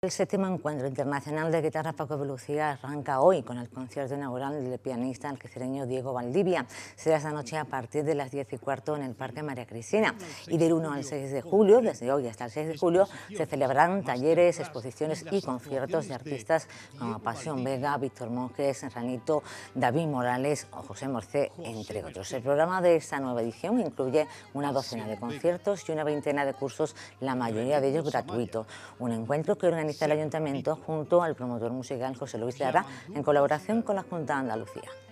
El séptimo encuentro internacional de guitarra Paco de Lucía arranca hoy con el concierto inaugural del pianista algecireño Diego Valdivia. Será esta noche a partir de las 10:15 en el Parque María Cristina. Y del 1 al 6 de julio, desde hoy hasta el 6 de julio, se celebrarán talleres, exposiciones y conciertos de artistas como Pasión Vega, Víctor Monjes, Ranito, David Morales o José Morcé, entre otros. El programa de esta nueva edición incluye una docena de conciertos y una veintena de cursos, la mayoría de ellos gratuitos. Un encuentro que organiza el Ayuntamiento junto al promotor musical José Luis Lara en colaboración con la Junta de Andalucía.